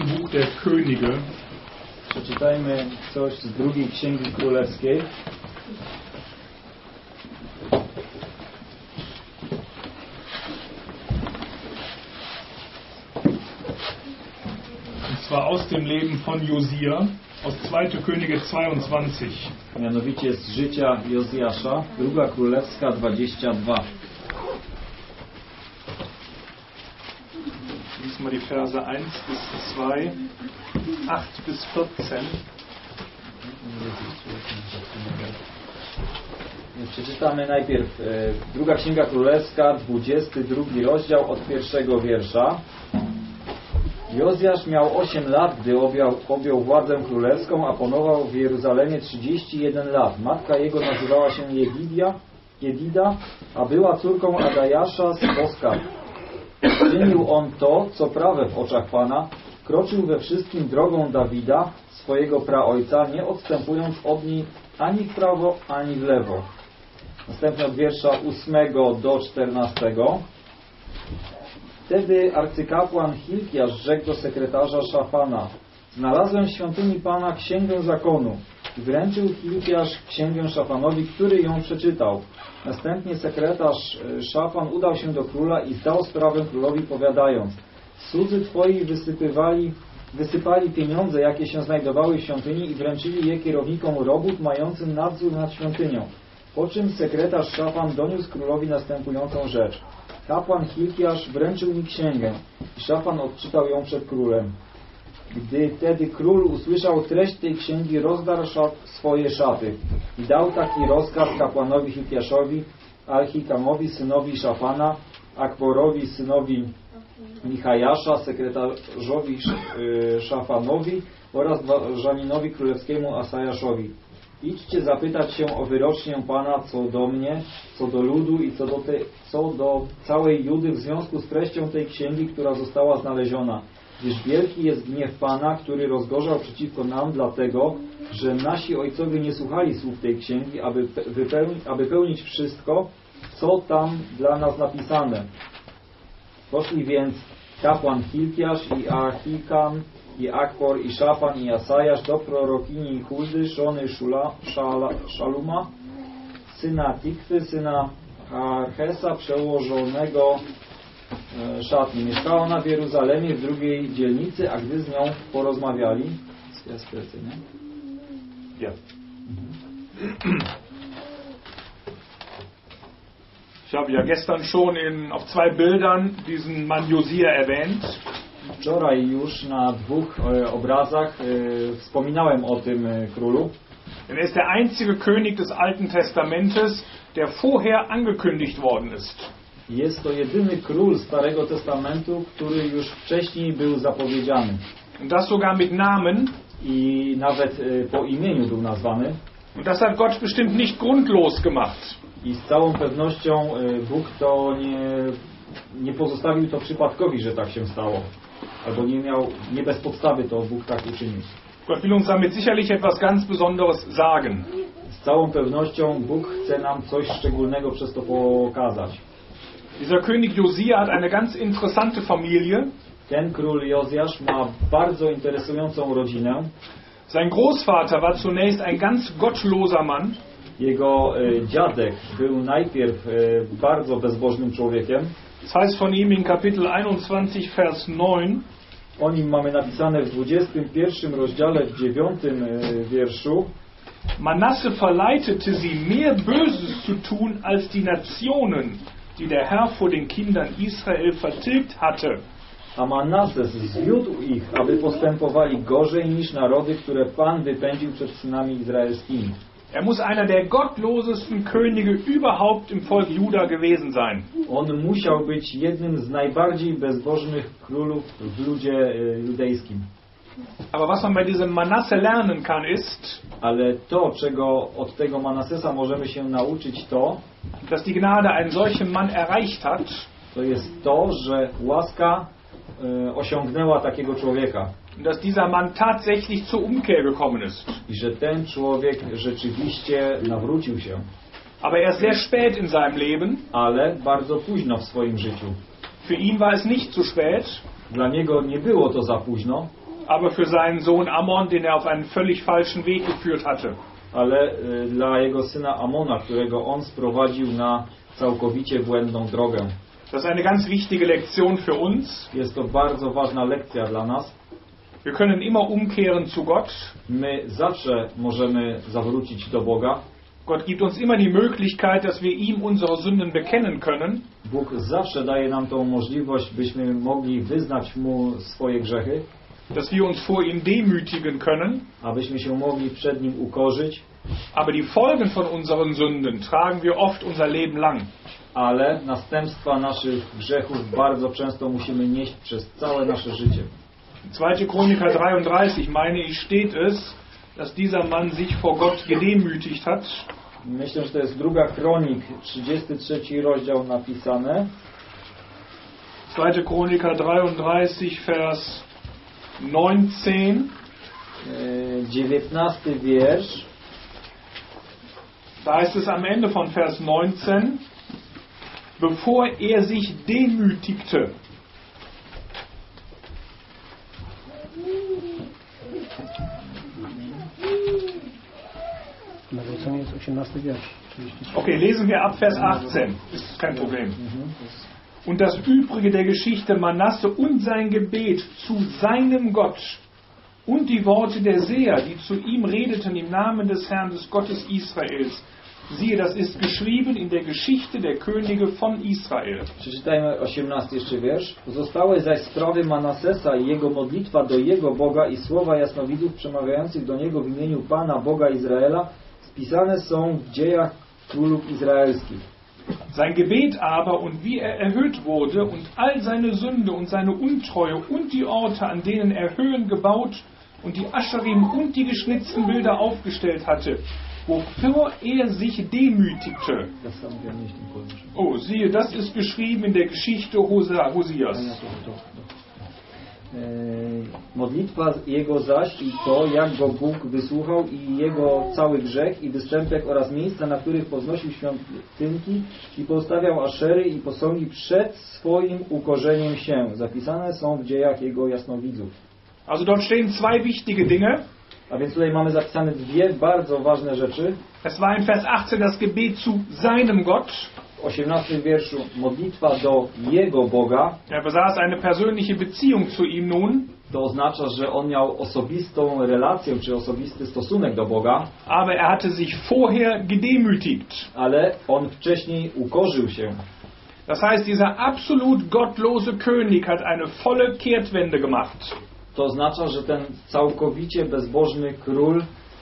Buch der Könige. Przeczytajmy coś z drugiej Księgi Królewskiej. Und zwar aus dem Leben von Josia, aus 2. Könige 22. Mianowicie z życia Jozjasza, druga Królewska 22. Lies mal die Verse 1 bis 2, 8 bis 14. Przeczytamy najpierw druga Księga Królewska, 22 rozdział od pierwszego wiersza. Jozjasz miał 8 lat, gdy objął władzę królewską, a panował w Jeruzalemie 31 lat. Matka jego nazywała się Jedida, a była córką Adajasza z Boska. Czynił on to, co prawe w oczach Pana, kroczył we wszystkim drogą Dawida, swojego praojca, nie odstępując od niej ani w prawo, ani w lewo. Następnie od wiersza 8 do 14. Wtedy arcykapłan Hilkiasz rzekł do sekretarza Szafana: znalazłem w świątyni Pana księgę zakonu. I wręczył Hilkiasz księgę Szafanowi, który ją przeczytał. Następnie sekretarz Szafan udał się do króla i zdał sprawę królowi, powiadając: cudzy twoi wysypali pieniądze, jakie się znajdowały w świątyni, i wręczyli je kierownikom robót mającym nadzór nad świątynią. Po czym sekretarz Szafan doniósł królowi następującą rzecz: kapłan Hilkiasz wręczył mi księgę. I Szafan odczytał ją przed królem. Gdy tedy król usłyszał treść tej księgi, rozdarł swoje szaty i dał taki rozkaz kapłanowi Hilkiaszowi, Alhikamowi synowi Szafana, Akborowi synowi Michajasza, sekretarzowi Szafanowi oraz Żaninowi królewskiemu Asajaszowi: idźcie zapytać się o wyrocznię Pana co do mnie, co do ludu i co do całej Judy w związku z treścią tej księgi, która została znaleziona. Gdyż wielki jest gniew Pana, który rozgorzał przeciwko nam, dlatego, że nasi ojcowie nie słuchali słów tej księgi, aby pełnić wszystko, co tam dla nas napisane. Poszli więc kapłan Hilkiasz i Ahikam i Akbor i Szafan i Asajasz do prorokini Huldy, żony Szaluma, syna Tikwy, syna Harchesa, przełożonego szatni. Mieszkała ona w Jeruzalemie w drugiej dzielnicy, a gdy z nią porozmawiali... Ja. Ich habe ja gestern schon auf 2 Bildern diesen Mann Josia erwähnt. Wczoraj już na 2 obrazach wspominałem o tym królu. Denn er ist der einzige König des Alten Testamentes, der vorher angekündigt worden ist. Jest to jedyny król Starego Testamentu, który już wcześniej był zapowiedziany. Und das sogar mit Namen. I nawet po imieniu był nazwany. Und das hat Gott bestimmt nicht grundlos gemacht. I z całą pewnością Bóg to nie pozostawił to przypadkowi, że tak się stało. Albo nie bez podstawy to Bóg tak uczynił. Gott will uns damit sicherlich etwas ganz Besonderes sagen. Z całą pewnością Bóg chce nam coś szczególnego przez to pokazać. Dieser König Josia hat eine ganz interessante Familie. Ten król Jozjasz ma bardzo interesującą rodzinę. Sein Großvater war zunächst ein ganz gottloser Mann. Jego dziadek był najpierw bardzo bezbożnym człowiekiem. Das heißt von ihm in Kapitel 21, Vers 9. O nim mamy napisane w 21 rozdziale, w 9 wierszu. Manasse verleitete sie mehr Böses zu tun als die Nationen, die der Herr vor den Kindern Israel vertilgt hatte. A Manasses zwiódł ich, aby postępowali gorzej niż narody, które Pan wypędził przed synami izraelskimi. Er muss einer der gottlosesten Könige überhaupt im Volk Juda gewesen sein. On musiał być jednym z najbardziej bezbożnych królów w ludzie judejskim. Aber was man bei diesem Manasse lernen kann ist, ale to, czego od tego Manassesa możemy się nauczyć, to, dass die Gnade einen solchen Mann erreicht hat, to jest to, że łaska osiągnęła takiego człowieka. Dass dieser Mann tatsächlich zur Umkehr gekommen ist. I że ten człowiek rzeczywiście nawrócił się. Aber erst sehr spät in seinem Leben. Ale bardzo późno w swoim życiu. Für ihn war es nicht zu spät. Dla niego nie było to za późno. aber für seinen Sohn Ammon, den er auf einen völlig falschen Weg geführt hatte. Ale dla jego syna Amona, którego on sprowadził na całkowicie błędną drogę. Das ist eine ganz wichtige Lektion für uns. Jest to bardzo ważna lekcja dla nas. Wir können immer umkehren zu Gott. My zawsze możemy zawrócić do Boga. Gott gibt uns immer die Möglichkeit, dass wir ihm unsere Sünden bekennen können. Bóg zawsze daje nam tą możliwość, byśmy mogli wyznać Mu swoje grzechy, Dass wir uns vor ihm demütigen können. abyśmy się mogli przed Nim ukorzyć, Aber die Folgen von unseren Sünden tragen wir oft unser Leben lang. ale następstwa naszych grzechów bardzo często musimy nieść przez całe nasze życie. 2. Chroniker 33, meine ich, steht es, dass dieser Mann sich vor Gott gedemütigt hat. Myślę, że to jest 2 Kronik, 33 rozdział napisane. 2. Chroniker 33, Vers 19. 19 wiersz. Da heißt es am Ende von Vers 19, bevor er sich demütigte. Nawrócenie jest 18 wiersz. 33. Okay, lesen wir ab Vers 18. Ist kein Problem. Und das Übrige der Geschichte Manasse und sein Gebet zu seinem Gott und die Worte der Seher, die zu ihm redeten im Namen des Herrn, des Gottes Israels. Siehe, das ist geschrieben in der Geschichte der Könige von Israel. Przeczytajmy 18 jeszcze wiersz. Pozostałe zaś sprawy Manasesa i jego modlitwa do jego Boga i słowa jasnowidzów przemawiających do niego w imieniu Pana Boga Izraela spisane są w dziejach królów izraelskich. Sein Gebet aber und wie er erhöht wurde und all seine Sünde und seine Untreue und die Orte, an denen er Höhen gebaut und die Ascherim und die geschnitzten Bilder aufgestellt hatte, wofür er sich demütigte. Oh, siehe, das ist geschrieben in der Geschichte Hosias. Modlitwa jego zaś i to, jak go Bóg wysłuchał i jego cały grzech i występek oraz miejsca, na których poznosił świątynki i postawiał aszery i posągi przed swoim ukorzeniem się. Zapisane są w dziejach jego jasnowidzów. Also dort stehen zwei wichtige Dinge. A więc tutaj mamy zapisane 2 bardzo ważne rzeczy. Es war in Vers 18 das Gebet zu seinem Gott. W 18 wierszu modlitwa do jego Boga. Er besaß eine persönliche Beziehung zu ihm nun. To oznacza, że on miał osobistą relację, czy osobisty stosunek do Boga. Aber er hatte sich vorher gedemütigt. Ale on wcześniej ukorzył się. Das heißt, dieser absolut gottlose König hat eine volle Kehrtwende gemacht. To oznacza, że ten całkowicie bezbożny król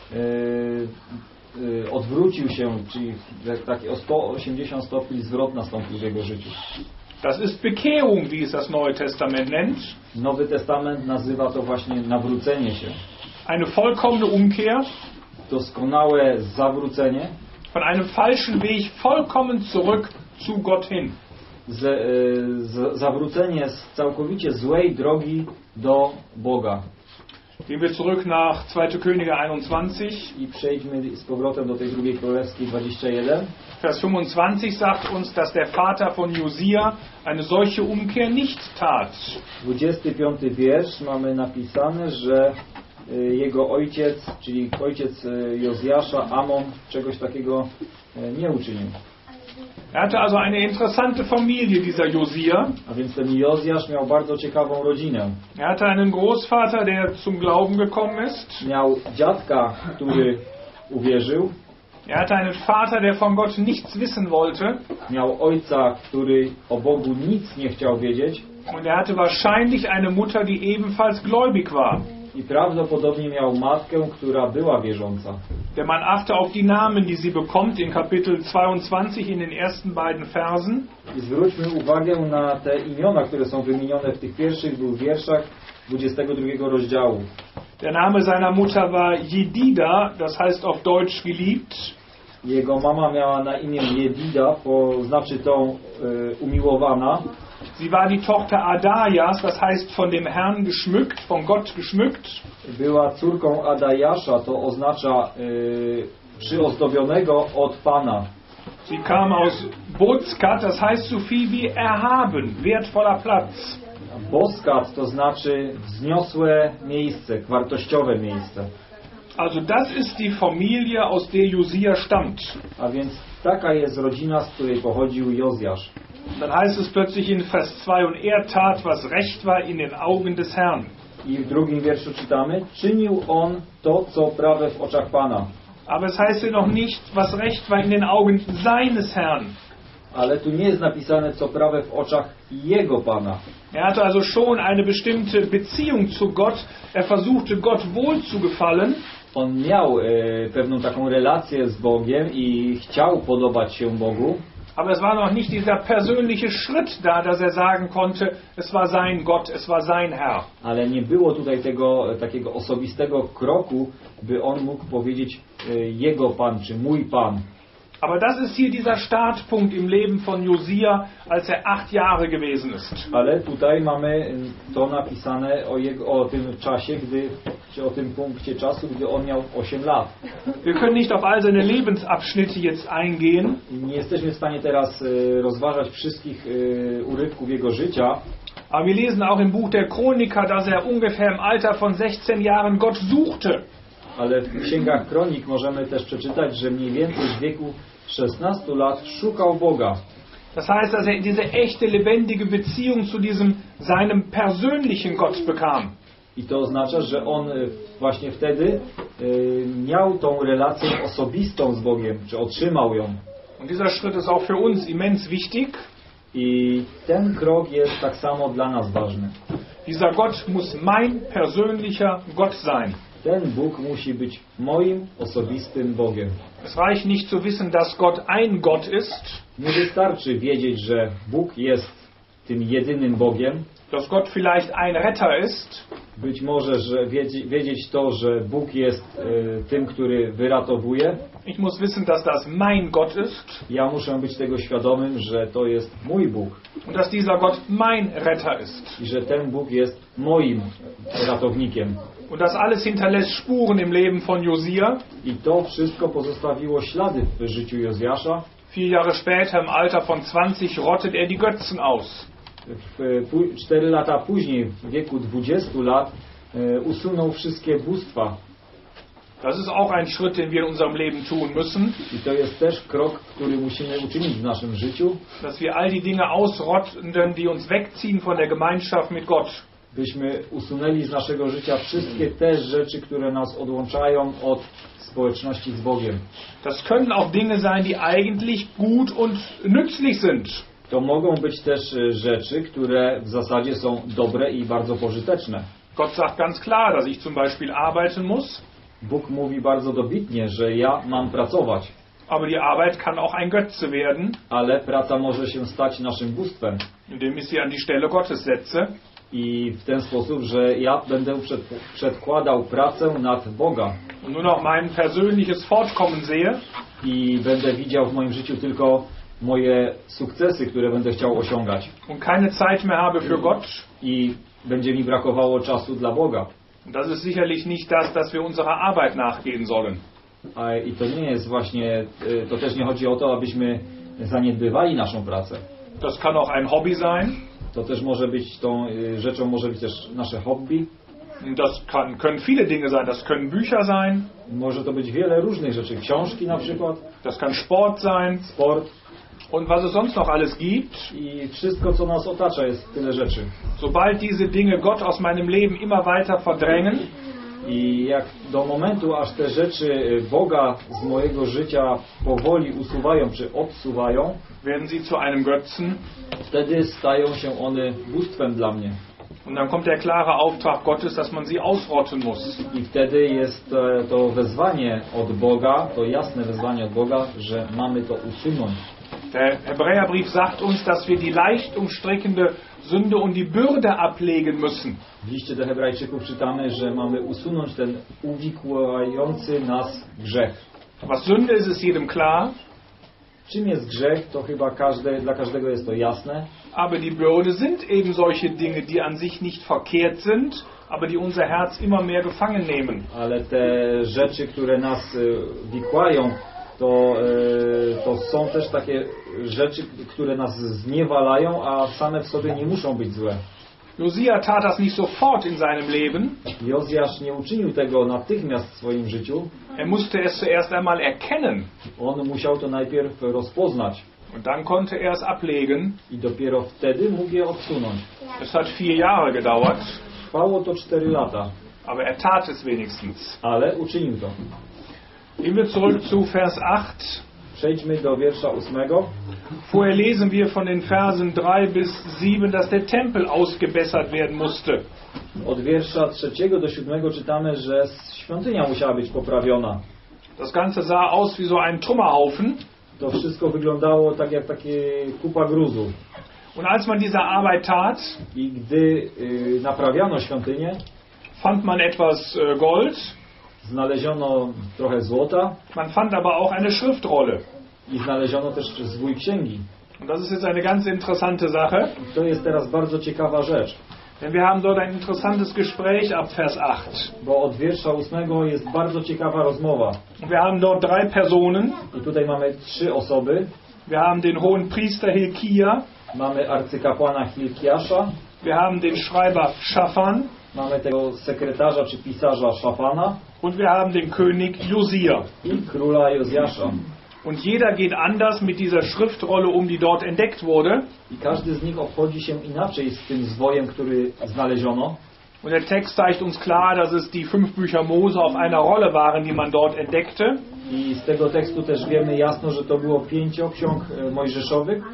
odwrócił się, czyli taki o 180 stopni zwrot nastąpił w jego życiu. Das ist Bekehrung, wie es das Neue Testament nennt. Nowy Testament nazywa to właśnie nawrócenie się. Eine vollkommene Umkehr. Doskonałe zawrócenie. Von einem falschen Weg vollkommen zurück zu Gott hin. Zawrócenie z całkowicie złej drogi do Boga. Gehen wir zurück nach 2. Könige 21. I przejdźmy z powrotem do tej 2 Królewskiej 21. Vers 25 sagt uns, dass der Vater von Josia eine solche Umkehr nicht tat. 25 wiersz mamy napisane, że jego ojciec, czyli ojciec Jozjasza, Amon, czegoś takiego nie uczynił. Er hatte also eine interessante Familie, dieser Josia. A więc ten Jozjasz miał bardzo ciekawą rodzinę. Er hatte einen Großvater, der zum Glauben gekommen ist. Miał dziadka, który uwierzył. Er hatte einen Vater, der von Gott nichts wissen wollte. Miał ojca, który o Bogu nic nie chciał wiedzieć. Und er hatte wahrscheinlich eine Mutter, die ebenfalls gläubig war. I prawdopodobnie miał matkę, która była wierząca. Der Mann achte auf die Namen, die sie bekommt in Kapitel 22 in den ersten beiden Versen. I zwróćmy uwagę na te imiona, które są wymienione w tych pierwszych 2 wierszach 22 rozdziału. Der Name seiner Mutter war Jedida, das heißt auf Deutsch geliebt. Jego mama miała na imię Jedida, znaczy tą umiłowana. Sie war die Tochter Adajas, das heißt von dem Herrn geschmückt, von Gott geschmückt. Była córką Adajasza, to oznacza przyozdobionego od Pana. Sie kam aus Bozkat, das heißt so viel wie erhaben, wertvoller Platz. Boskat to znaczy wzniosłe miejsce, wartościowe miejsce. Also das ist die Familie, aus der Josia stammt. A więc taka jest rodzina, z której pochodził Jozjasz. Dann heißt es plötzlich in Vers 2, und er tat, was recht war in den Augen des Herrn. I w drugim wierszu czytamy, czynił on to, co prawe w oczach Pana. Aber es heißt ja noch nicht, was recht war in den Augen seines Herrn. Ale tu nie jest napisane, co prawe w oczach jego Pana. Er hatte also schon eine bestimmte Beziehung zu Gott. Er versuchte Gott wohl zu gefallen. On miał pewną taką relację z Bogiem i chciał podobać się Bogu. Aber es war noch nicht dieser persönliche Schritt da, dass er sagen konnte, es war sein Gott, es war sein Herr. Ale nie było tutaj tego takiego osobistego kroku, by on mógł powiedzieć jego Pan, czy mój Pan. Aber das ist hier dieser Startpunkt im Leben von Josia, als er 8 Jahre gewesen ist. Ale tutaj mamy to napisane o tym czasie, o tym punkcie czasu, gdy on miał 8 lat. Wir können nicht auf all seine Lebensabschnitte jetzt eingehen. Nie jesteśmy w stanie teraz rozważać wszystkich urywków jego życia. Aber wir lesen auch im Buch der Chroniker, dass er ungefähr im Alter von 16 Jahren Gott suchte. Ale w księgach kronik możemy też przeczytać, że mniej więcej w wieku 16 lat szukał Boga. Das heißt, dass er diese echte, lebendige Beziehung zu diesem seinem persönlichen Gott bekam. I to oznacza, że on właśnie wtedy miał tą relację osobistą z Bogiem, czy otrzymał ją. Und dieser Schritt ist auch für uns immens wichtig. I ten krok jest tak samo dla nas ważny. Dieser Gott muss mein persönlicher Gott sein. Ten Bóg musi być moim osobistym Bogiem. Es reicht nicht zu wissen, dass Gott ein Gott ist, Nie wystarczy wiedzieć, że Bóg jest tym jedynym Bogiem. dass Gott vielleicht ein Retter ist, Być może, że wiedzieć to, że Bóg jest tym, który wyratowuje. ich muss wissen, dass das mein Gott ist Ja muszę być tego świadomym, że to jest mój Bóg und dass dieser Gott mein Retter ist. i że ten Bóg jest moim ratownikiem. Und das alles hinterlässt Spuren im Leben von Josia. I to wszystko pozostawiło ślady w życiu Jozjasza. 4 Jahre später, im Alter von 20, rottet er die Götzen aus. 4 lata później, w wieku 20 lat, usunął wszystkie bóstwa. Das ist auch ein Schritt, den wir in unserem Leben tun müssen, I to jest też krok, który musimy uczynić w naszym życiu, dass wir all die Dinge ausrotten, die uns wegziehen von der Gemeinschaft mit Gott. byśmy usunęli z naszego życia wszystkie te rzeczy, które nas odłączają od społeczności z Bogiem. Das können auch Dinge sein, die eigentlich gut und nützlich sind. To mogą być też rzeczy, które w zasadzie są dobre i bardzo pożyteczne. Gott sagt ganz klar, dass ich zum Beispiel arbeiten muss, Bóg mówi bardzo dobitnie, że ja mam pracować, aber die Arbeit kann auch ein Götze werden, ale praca może się stać naszym bóstwem. indem ich sie an die Stelle Gottes setze. I w ten sposób, że ja będę przedkładał pracę nad Boga Und nur noch mein persönliches Fortkommen sehe, i będę widział w moim życiu tylko moje sukcesy, które będę chciał osiągać. und keine Zeit mehr habe für Gott. I będzie mi brakowało czasu dla Boga. Und das ist sicherlich nicht das, dass wir unserer Arbeit nachgehen sollen. I to nie jest właśnie, to też nie chodzi o to, abyśmy zaniedbywali naszą pracę. Das kann auch ein Hobby sein. To też może być tą rzeczą, może być też nasze hobby. Das können viele Dinge sein. Das können Bücher sein. Może to być wiele różnych rzeczy. Książki na przykład, Das kann Sport sein. sport Und was es sonst noch alles gibt. i wszystko, co nas otacza, jest tyle rzeczy. Sobald diese Dinge Gott aus meinem Leben immer weiter verdrängen, I jak do momentu, aż te rzeczy Boga z mojego życia powoli usuwają, czy odsuwają, werden sie zu einem Götzen. wtedy stają się one bóstwem dla mnie. Und dann kommt der klare Auftrag Gottes, dass man sie ausrotten muss. I wtedy jest to wezwanie od Boga, to jasne wezwanie od Boga, że mamy to usunąć. Der Hebräerbrief sagt uns, dass wir die leicht umstrickende Sünde und die Bürde ablegen müssen. W liście do Hebrajczyków czytamy, że mamy usunąć ten uwikłający nas grzech. Was Sünde ist, ist jedem klar. Czym jest grzech, to chyba dla każdego jest to jasne. Aber die Bürde sind eben solche Dinge, die an sich nicht verkehrt sind, aber die unser Herz immer mehr gefangen nehmen. Ale te rzeczy, które nas wikłają, to są też takie rzeczy, które nas zniewalają, a same w sobie nie muszą być złe. Josia tat das nicht sofort in seinem Leben. Jozjasz nie uczynił tego natychmiast w swoim życiu. Er musste es zuerst einmal erkennen. On musiał to najpierw rozpoznać. Und dann konnte er es ablegen. I dopiero wtedy mógł je odsunąć. Es hat 4 Jahre gedauert, Trwało to 4 lata, aber er tat es wenigstens. ale uczynił to. Gehen wir zurück zu Vers 8. Przejdźmy do wiersza 8. Vorher lesen wir von den Versen 3 bis 7, dass der Tempel ausgebessert werden musste. Od wiersza 3 do 7 czytamy, że świątynia musiała być poprawiona. Das Ganze sah aus wie so ein Trümmerhaufen. To wszystko wyglądało tak jak takie kupa gruzu. Und als man diese Arbeit tat, I gdy naprawiano świątynię, fand man etwas Gold, znaleziono trochę złota man fand aber auch eine Schriftrolle. i znaleziono też zwój księgi. Und das ist jetzt eine ganz interessante Sache, I to jest teraz bardzo ciekawa rzecz, denn wir haben dort ein interessantes Gespräch ab Vers 8. bo od wiersza 8 jest bardzo ciekawa rozmowa. Wir haben dort 3 Personen. I tutaj mamy 3 osoby. Wir haben den hohen Priester Hilkia, Mamy arcykapłana Hilkiasza, wir haben den Schreiber Shaphan mamy tego sekretarza czy pisarza Szafana und wir haben den König Josia. i króla Jozjasza. Und jeder geht anders mit dieser Schriftrolle die dort entdeckt wurde. I każdy z nich obchodzi się inaczej z tym zwojem, który znaleziono. Und der Text zeigt uns klar, dass es die 5 Bücher Mose auf einer Rolle waren, die man dort entdeckte. I z tego tekstu też wiemy jasno, że to było 5 ksiąg mojżeszowych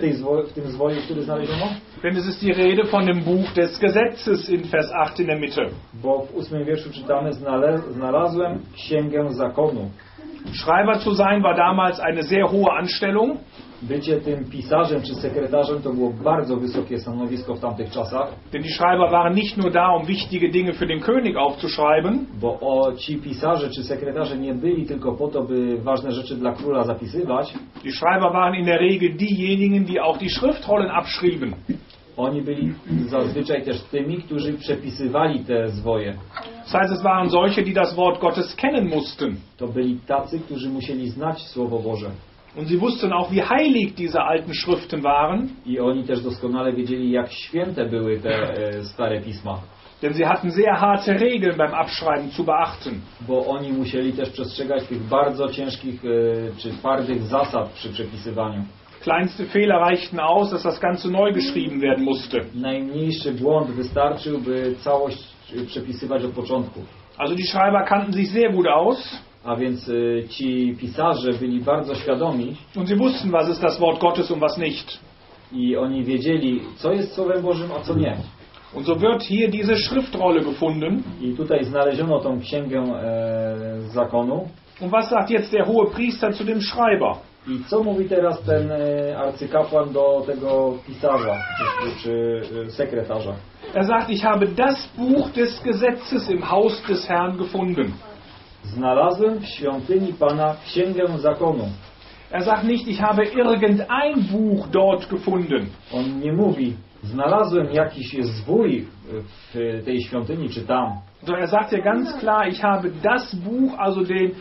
w tym zwoju, który znaleziono. Denn es ist die Rede von dem Buch des Gesetzes in Vers 8 in der Mitte. Bo w 8 wierszu czytamy: znalazłem księgę zakonu. Schreiber zu sein war damals eine sehr hohe Anstellung. Bycie tym pisarzem czy sekretarzem to było bardzo wysokie stanowisko w tamtych czasach. Denn die Schreiber waren nicht nur da, wichtige Dinge für den König aufzuschreiben. Bo ci pisarze czy sekretarze nie byli tylko po to, by ważne rzeczy dla króla zapisywać. Die Schreiber waren in der Regel diejenigen, die auch die Schriftrollen abschrieben. Oni byli zazwyczaj też tymi, którzy przepisywali te zwoje. Das heißt, es waren solche, die das Wort Gottes kennen mussten. To byli tacy, którzy musieli znać Słowo Boże. Und sie wussten auch, wie heilig diese alten Schriften waren. I oni też doskonale wiedzieli, jak święte były te stare pisma. Denn sie hatten sehr harte Regeln beim Abschreiben zu beachten. Bo oni musieli też przestrzegać tych bardzo ciężkich czy twardych zasad przy przepisywaniu. Kleinste Fehler reichten aus, dass das Ganze neu geschrieben werden musste. Najmniejszy błąd wystarczył, by całość przepisywać od początku. Also die Schreiber kannten sich sehr gut aus. A więc ci pisarze byli bardzo świadomi. Und sie wussten, was ist das Wort Gottes und was nicht. I oni wiedzieli, co jest Słowem Bożym, a co nie. Und so wird hier diese Schriftrolle gefunden. I tutaj znaleziono tą księgę zakonu. Und was sagt jetzt der hohe Priester zu dem Schreiber? I co mówi teraz ten arcykapłan do tego pisarza czy sekretarza? Er sagt, ich habe das Buch des Gesetzes im Haus des Herrn gefunden. Znalazłem w świątyni Pana księgę zakonu. Er sagt nicht, ich habe irgendein Buch dort gefunden. On nie mówi, znalazłem jakiś zwój w tej świątyni czy tam. Sondern er sagt ja ganz klar, ich habe das Buch, also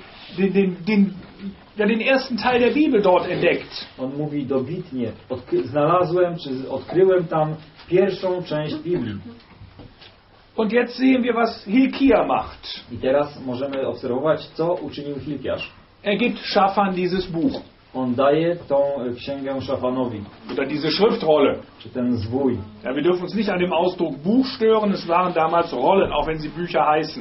den ersten Teil der Bibel dort entdeckt. On mówi dobitnie, znalazłem czy odkryłem tam pierwszą część Biblii. Und jetzt sehen wir, was Hilkia macht. I teraz możemy obserwować, co uczynił Hilkiasz. Er gibt Shaphan dieses Buch. On daje tą księgę Szafanowi. Oder diese Schriftrolle. Czy ten zwój. Ja, wir dürfen uns nicht an dem Ausdruck Buch stören. Es waren damals Rollen, auch wenn sie Bücher heißen.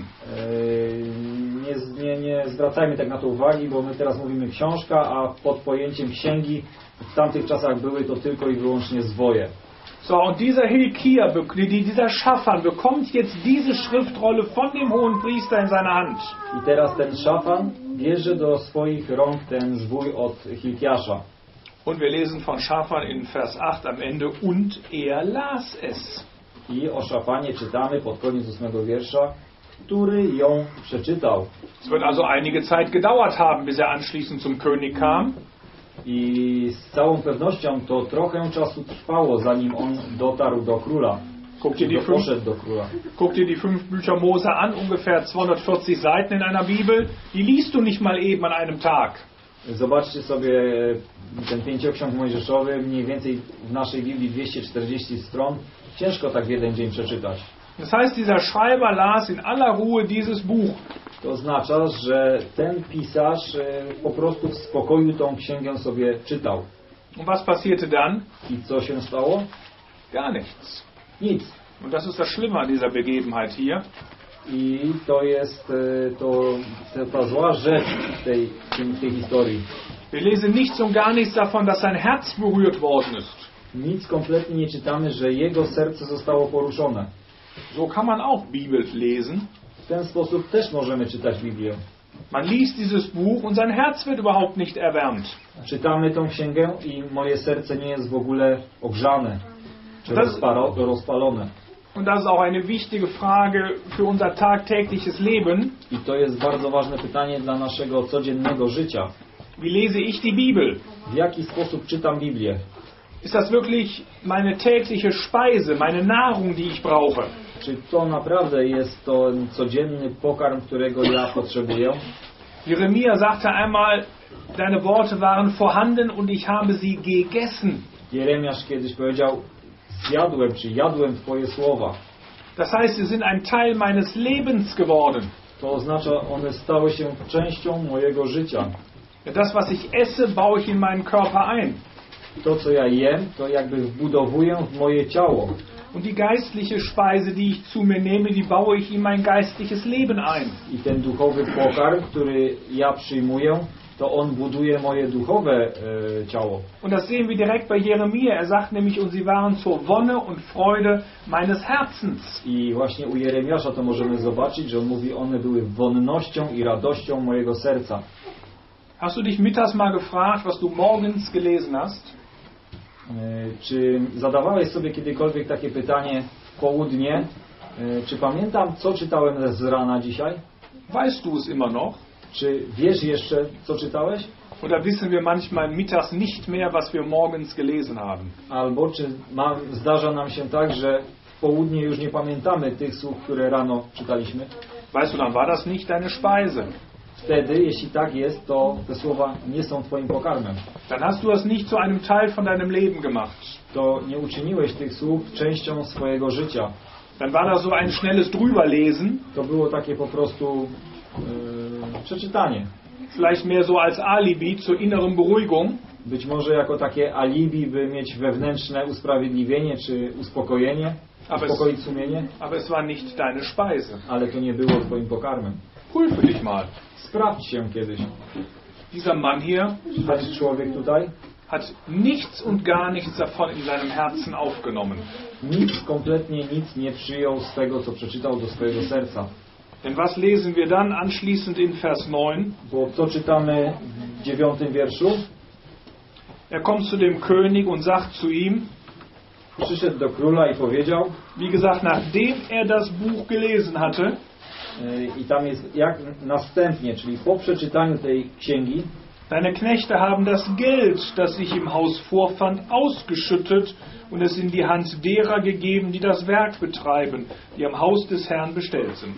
Nie zwracajmy tak na to uwagi, bo my teraz mówimy książka, a pod pojęciem księgi w tamtych czasach były to tylko i wyłącznie zwoje. So, und dieser Hilkia, dieser Shaphan bekommt jetzt diese Schriftrolle von dem hohen Priester in seine Hand. I teraz ten Szafan bierze do swoich rąk ten zwój od Hilkiasza. Und wir lesen von Shaphan in Vers 8 am Ende, und er las es. I o Szafanie czytamy pod koniec 8 wiersza, który ją przeczytał. Es wird also einige Zeit gedauert haben, bis er anschließend zum König kam. I z całą pewnością to trochę czasu trwało, zanim on dotarł do króla. Poszedł do króla. Guck dir die 5 Bücher Mose an, ungefähr 240 Seiten in einer Bibel. Die liest du nicht mal eben an einem Tag. Zobaczcie sobie ten pięcioksiąg mojżeszowy, mniej więcej w naszej Biblii 240 stron. Ciężko tak w jeden dzień przeczytać. Das heißt, dieser Schreiber las in aller Ruhe dieses Buch. To oznacza, że ten pisarz po prostu w spokoju tą księgę sobie czytał. Und was passierte dann? I co się stało? Gar nichts. Nic. Und das ist das Schlimme an dieser Begebenheit hier. I to jest ta zła rzecz w tej historii. Wir lesen nichts und gar nichts davon, dass sein Herz berührt worden ist. Nic kompletnie nie czytamy, że jego serce zostało poruszone. So kann man auch Bibel lesen. W ten sposób też możemy czytać Biblię. Man liest dieses Buch und sein Herz wird überhaupt nicht erwärmt. Czytamy tą księgę i moje serce nie jest w ogóle ogrzane, czy rozpalone. Und das ist auch eine wichtige Frage für unser tagtägliches Leben. I to jest bardzo ważne pytanie dla naszego codziennego życia. Wie lese ich die Bibel? W jaki sposób czytam Biblię? Ist das wirklich meine tägliche Speise, meine Nahrung, die ich brauche? Czy to naprawdę jest to codzienny pokarm, którego ja potrzebuję? Jeremia sagte einmal, deine Worte waren vorhanden und ich habe sie gegessen. Jeremiasz kiedyś powiedział, zjadłem, czy jadłem Twoje słowa. Das heißt, sie sind ein Teil meines Lebens geworden. To oznacza, one stały się częścią mojego życia. Das, was ich esse, baue ich in meinen Körper ein. To, co ja jem, to jakby wbudowuję w moje ciało. Und die geistliche Speise, die ich zu mir nehme, die baue ich in mein geistliches Leben ein. I ten duchowy pokarm, który ja przyjmuję, to on buduje moje duchowe ciało. Und das sehen wir direkt bei Jeremia. Er sagt nämlich, und sie waren zur Wonne und Freude meines Herzens. I właśnie u Jeremiasza to możemy zobaczyć, że on mówi, one były wonnością i radością mojego serca. Hast du dich mittags mal gefragt, was du morgens gelesen hast? Czy zadawałeś sobie kiedykolwiek takie pytanie w południe? Czy pamiętam, co czytałem z rana dzisiaj? Weißt du es immer noch? Czy wiesz jeszcze, co czytałeś? Oder wissen wir manchmal mittags nicht mehr, was wir morgens gelesen haben? Albo czy zdarza nam się tak, że w południe już nie pamiętamy tych słów, które rano czytaliśmy? Weißt du, dann war das nicht deine Speise. Wtedy, jeśli tak jest, to te słowa nie są Twoim pokarmem. Dann hast du das nicht zu einem Teil von deinem Leben gemacht. To nie uczyniłeś tych słów częścią swojego życia. Dann war das so ein schnelles Drüberlesen. To było takie po prostu przeczytanie. Vielleicht mehr so als Alibi zur inneren Beruhigung. Być może jako takie alibi, by mieć wewnętrzne usprawiedliwienie czy uspokojenie, uspokoić sumienie. Aber es war nicht deine Speise. Ale to nie było Twoim pokarmem. Prüfe dich mal. Sprawdź się kiedyś. Dieser Mann hier Ten człowiek tutaj hat nichts und gar nichts davon in seinem Herzen aufgenommen. nic, kompletnie nic nie przyjął z tego, co przeczytał do swojego serca. Denn was lesen wir dann anschließend in Vers 9? Bo co czytamy w 9 wierszu? Er kommt zu dem König und sagt zu ihm, Przyszedł do króla i powiedział, wie gesagt, nachdem er das Buch gelesen hatte, i tam jest jak następnie, czyli po przeczytaniu tej księgi, deine Knechte haben das Geld, das ich im Haus vorfand, ausgeschüttet und es in die Hand derer gegeben, die das Werk betreiben, die am Haus des Herrn bestellt sind.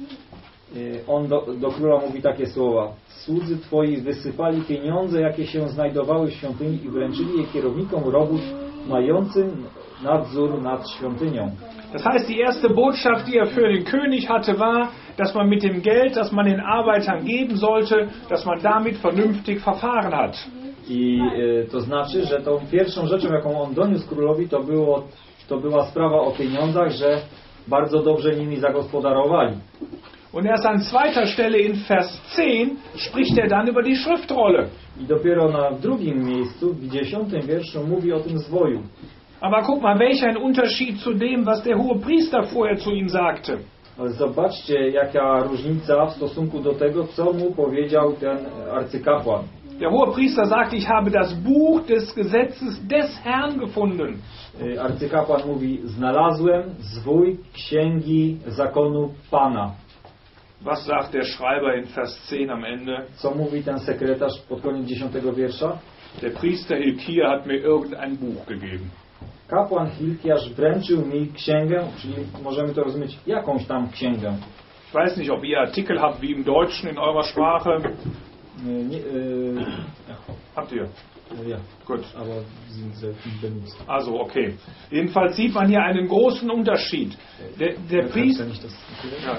On do króla mówi takie słowa. Słudzy Twoi wysypali pieniądze, jakie się znajdowały w świątyni i wręczyli je kierownikom robót mającym nadzór nad świątynią. Das heißt, die erste Botschaft, die er für den König hatte, war, dass man mit dem Geld, das man den Arbeitern geben sollte, dass man damit vernünftig verfahren hat. I to znaczy, że tą pierwszą rzeczą, jaką on doniósł królowi, to była sprawa o pieniądzach, że bardzo dobrze nimi zagospodarowali. Und erst an zweiter Stelle in Vers 10 spricht er dann über die Schriftrolle. I dopiero na drugim miejscu, w 10 wierszu, mówi o tym zwoju. Aber guck mal, welch ein Unterschied zu dem, was der hohe Priester vorher zu ihm sagte. Ale zobaczcie, jaka różnica w stosunku do tego, co mu powiedział ten arcykapłan. Der hohe Priester sagte, ich habe das Buch des Gesetzes des Herrn gefunden. Arcykapłan mówi, znalazłem zwój księgi zakonu Pana. Was sagt der Schreiber in Vers 10 am Ende? Co mówi ten sekretarz pod koniec 10 wiersza? Der Priester Hilkia hat mir irgendein Buch gegeben. Kapłan Hilkiasz wręczył mi księgę, czyli możemy to rozumieć, jakąś tam księgę. Ich weiß nicht, ob ihr Artikel habt wie im Deutschen in eurer Sprache. Habt ihr? Ja, Gut. aber sind sehr benutzt. Also, okay. Jedenfalls sieht man hier einen großen Unterschied. Der Priester... Ja.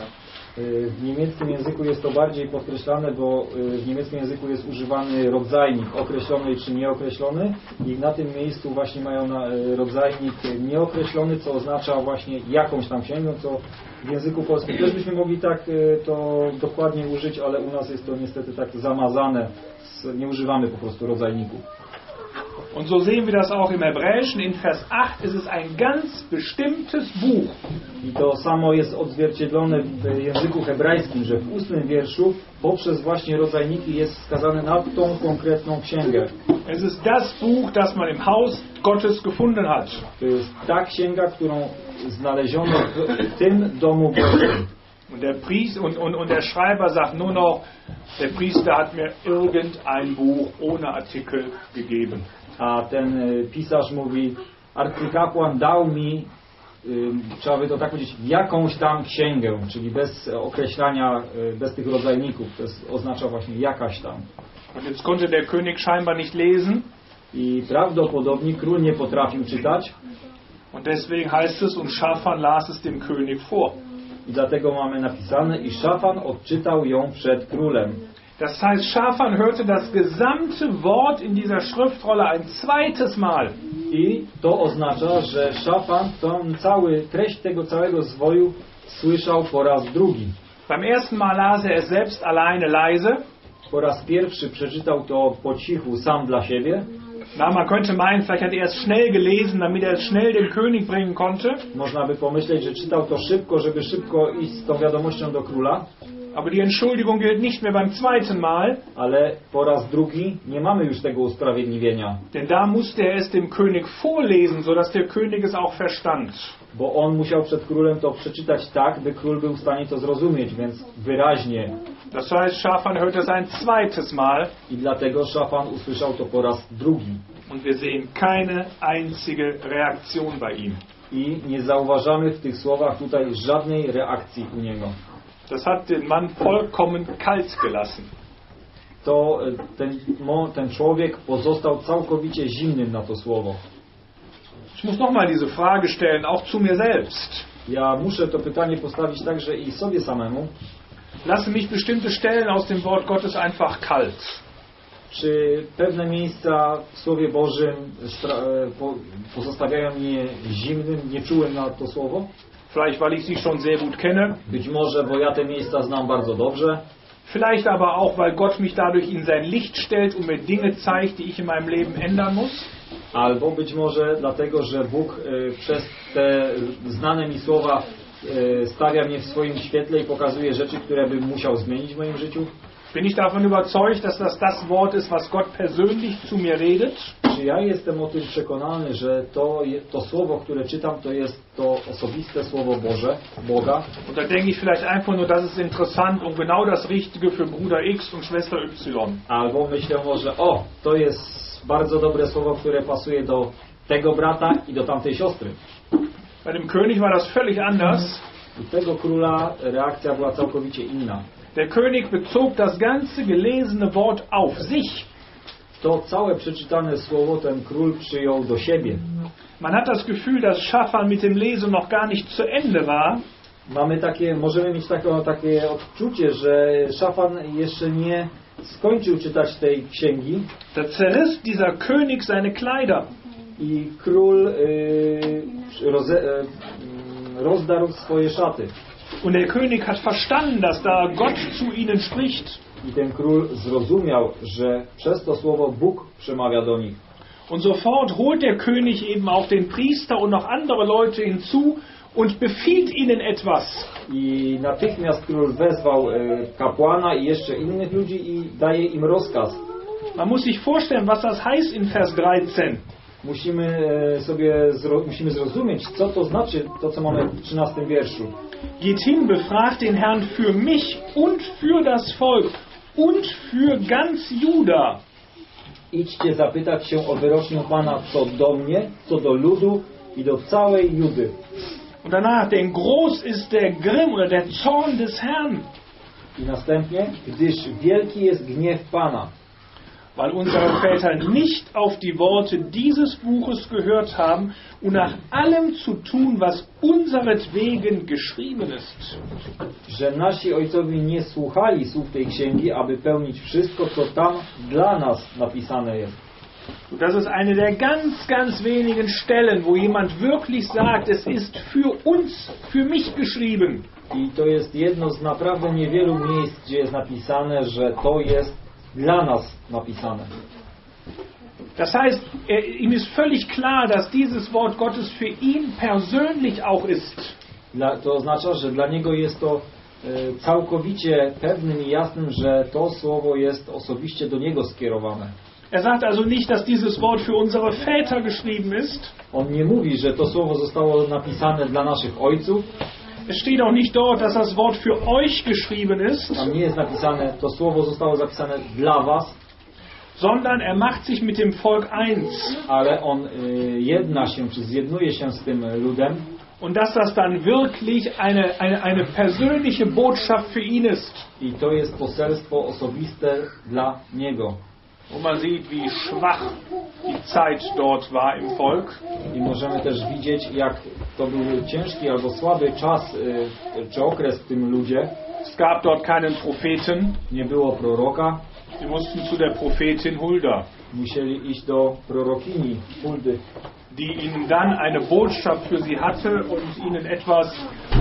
W niemieckim języku jest to bardziej podkreślane, bo w niemieckim języku jest używany rodzajnik określony czy nieokreślony i na tym miejscu właśnie mają rodzajnik nieokreślony, co oznacza właśnie jakąś tam księgę, co w języku polskim też byśmy mogli tak to dokładnie użyć, ale u nas jest to niestety tak zamazane, nie używamy po prostu rodzajników. Und so sehen wir das auch im Hebräischen. In Vers 8 ist es ein ganz bestimmtes Buch. I to samo jest odzwierciedlone w języku hebrajskim, że w 8 wierszu poprzez właśnie rodzajniki jest wskazane na tą konkretną księgę. Es ist das Buch, das man im Haus Gottes gefunden hat. To jest ta księga, którą znaleziono w tym domu Bożym. Und der Priester und der Schreiber sagt nur noch, der Priester hat mir irgendein Buch ohne Artikel gegeben. A ten pisarz mówi, arcykapłan dał mi, trzeba by to tak powiedzieć, jakąś tam księgę, czyli bez określania, bez tych rodzajników. To oznacza właśnie jakaś tam. Und jetzt konnte der König scheinbar nicht lesen. I prawdopodobnie król nie potrafił czytać. Und deswegen heißt es, und Schafan las es dem König vor. I dlatego mamy napisane, i Szafan odczytał ją przed królem. Das heißt, Schafan hörte das gesamte Wort in dieser Schriftrolle ein zweites Mal. I to oznacza, że Szafan treść tego całego zwoju słyszał po raz drugi. Beim ersten Mal las er es selbst alleine leise. Po raz pierwszy przeczytał to po cichu sam dla siebie. Na, man könnte meinen, vielleicht hat er es schnell gelesen, damit er es schnell dem König bringen konnte. Można by pomyśleć, że czytał to szybko, żeby szybko iść z tą wiadomością do króla. Aber die Entschuldigung gilt nicht mehr beim zweiten Mal. Ale po raz drugi nie mamy już tego usprawiedliwienia. Denn da musste er es dem König vorlesen, sodass der König es auch verstand. Bo on musiał przed królem to przeczytać tak, by król był w stanie to zrozumieć, więc wyraźnie. Das heißt, Schafan hört es ein zweites Mal. I dlatego Szafan usłyszał to po raz drugi. Und wir sehen keine einzige Reaktion bei ihm. I nie zauważamy w tych słowach tutaj żadnej reakcji u niego. Das hat den Mann vollkommen kalt gelassen. To ten człowiek pozostał całkowicie zimnym na to słowo. Ich muss nochmal diese Frage stellen, auch zu mir selbst. Ja muszę to pytanie postawić także i sobie samemu. Lassen mich bestimmte Stellen aus dem Wort Gottes einfach kalt? Czy pewne miejsca w Słowie Bożym pozostawiają mnie zimnym, nieczułym na to słowo? Vielleicht, weil ich sie schon sehr gut kenne. Być może, bo ja te miejsca znam bardzo dobrze. Vielleicht aber auch, weil Gott mich dadurch in sein Licht stellt und mir Dinge zeigt, die ich in meinem Leben ändern muss. Albo być może dlatego, że Bóg przez te znane mi słowa stawia mnie w swoim świetle i pokazuje rzeczy, które bym musiał zmienić w moim życiu. Bin ich davon überzeugt, dass das Wort ist, was Gott persönlich zu mir redet? Czy ja jestem o tym przekonany, że to słowo, które czytam, to jest to osobiste słowo Boga? Und da denke ich vielleicht einfach nur, das ist interessant und genau das Richtige für Bruder X und Schwester Y. Albo myślę może, to jest bardzo dobre słowo, które pasuje do tego brata i do tamtej siostry. Bei dem König war das völlig anders. U tego króla reakcja była całkowicie inna. Der König bezog das ganze gelesene Wort auf sich. To całe przeczytane słowo ten król przyjął do siebie. Man hat das Gefühl, dass Schafan mit dem Lesen noch gar nicht zu Ende war. Możemy mieć takie odczucie, że Szafan jeszcze nie skończył czytać tej księgi. Da zerriss dieser König seine Kleider. I król rozdarł swoje szaty. Und der König hat verstanden, dass da Gott zu ihnen spricht. I ten król zrozumiał, że przez to słowo Bóg przemawia do nich. Und sofort holt der König eben auch den Priester und noch andere Leute hinzu und befiehlt ihnen etwas. I natychmiast król wezwał kapłana i jeszcze innych ludzi i daje im rozkaz. Man muss sich vorstellen, was das heißt in Vers 13. Musimy zrozumieć, co to znaczy, to co mamy w 13 wierszu. Geht hin, befragt den Herrn für mich und für das Volk und für ganz Juda. Idźcie zapytać się o wyrocznię Pana co do mnie, co do ludu i do całej Judy. Und danach, denn groß ist der Grimm oder der Zorn des Herrn. I następnie, gdyż wielki jest gniew Pana. Weil unsere Väter nicht auf die Worte dieses Buches gehört haben und nach allem zu tun, was unseretwegen geschrieben ist. Że nasi ojcowie nie słuchali słów tej księgi, aby pełnić wszystko, co tam dla nas napisane jest. Das ist eine der ganz, ganz wenigen Stellen, wo jemand wirklich sagt, es ist für uns, für mich geschrieben. I to jest jedno z naprawdę niewielu miejsc, gdzie jest napisane, że to jest dla nas napisane. Das heißt, ihm ist völlig klar, dass dieses Wort Gottes für ihn persönlich auch ist. To oznacza, że dla niego jest to całkowicie pewnym i jasnym, że to słowo jest osobiście do niego skierowane. Sagt also nicht, dass dieses Wort für unsere Väter geschrieben ist. On nie mówi, że to słowo zostało napisane dla naszych ojców. Es steht auch nicht dort, dass das Wort für euch geschrieben ist. Tam nie jest napisane, to słowo zostało zapisane dla was. Sondern macht sich mit dem Volk eins. Ale on jedna się, czy zjednuje się z tym ludem. Und dass das dann wirklich eine persönliche Botschaft für ihn ist. I to jest poselstwo osobiste dla niego. Wo man sieht, wie schwach die Zeit dort war im Volk. I możemy też widzieć, jak to był ciężki albo słaby czas, czy okres w tym ludzie. Es gab dort keinen Propheten. Nie było proroka. Sie mussten zu der Prophetin Hulda. Musieli iść do prorokini Huldy, die ihnen dann eine Botschaft für sie hatte und ihnen etwas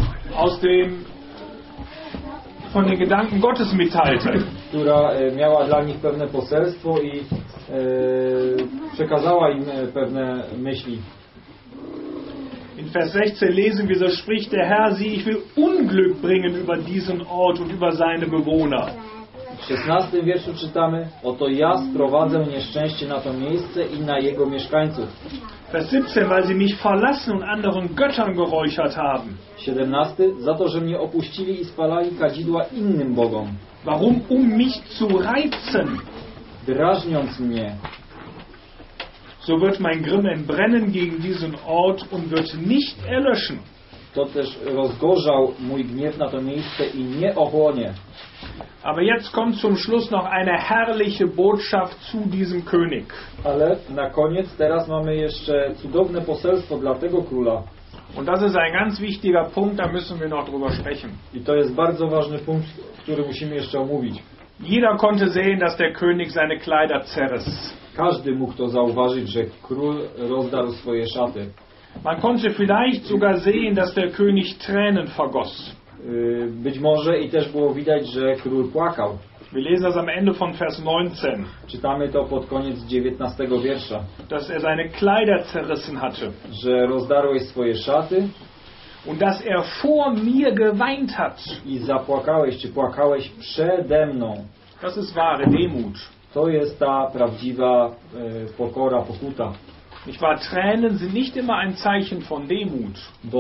von den Gedanken Gottes mitteilte. Która miała dla nich pewne poselstwo i przekazała im pewne myśli. In Vers 16 lesen wir, so spricht der Herr, sieh, ich will Unglück bringen über diesen Ort und über seine Bewohner. W 16 wierszu czytamy: oto ja sprowadzę nieszczęście na to miejsce i na jego mieszkańców. Vers 17, weil sie mich verlassen und anderen Göttern geräuchert haben. 17, za to, że mnie opuścili i spalali kadzidła innym bogom. Warum? Mich zu reizen. Drażniąc mnie. So wird mein Grimm entbrennen gegen diesen Ort und wird nicht erlöschen. To też rozgorzał mój gniew na to miejsce i nie ochłonie. Aber jetzt kommt zum Schluss noch eine herrliche Botschaft zu diesem König. Ale na koniec teraz mamy jeszcze cudowne poselstwo dla tego króla. Und das ist ein ganz wichtiger Punkt, da müssen wir noch drüber sprechen. I to jest bardzo ważny punkt, który musimy jeszcze omówić. Jeder konnte sehen, dass der König seine Kleider zerriss. Każdy mógł to zauważyć, że król rozdarł swoje szaty. Man konnte vielleicht sogar sehen, dass der König Tränen vergoss. Być może i też było widać, że król płakał. Wir lesen das am Ende von Vers 19. Czytamy to pod koniec 19 wiersza. Dass seine Kleider zerrissen hatte. Że rozdarłeś swoje szaty. Und dass vor mir geweint hat. I zapłakałeś, czy płakałeś przede mną. Das ist wahre Demut. To jest ta prawdziwa pokora, pokuta. Nicht wahr? Tränen sind nicht immer ein Zeichen von Demut.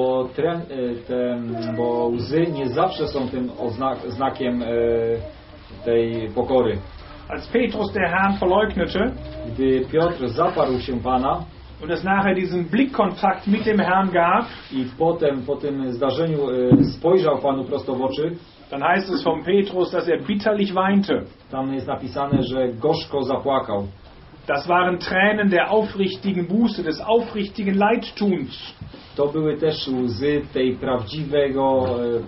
Bo łzy nie zawsze są tym znakiem tej pokory. Als Petrus der Herrn verleugnete, gdy Piotr zaparł się Pana und es nachher diesen Blickkontakt mit dem Herrn gab, i potem po tym zdarzeniu spojrzał Panu prosto w oczy, dann heißt es von Petrus, dass bitterlich weinte. Tam jest napisane, że gorzko zapłakał. Das waren Tränen der aufrichtigen Buße, des aufrichtigen Leidtuns. To były też łzy tej prawdziwego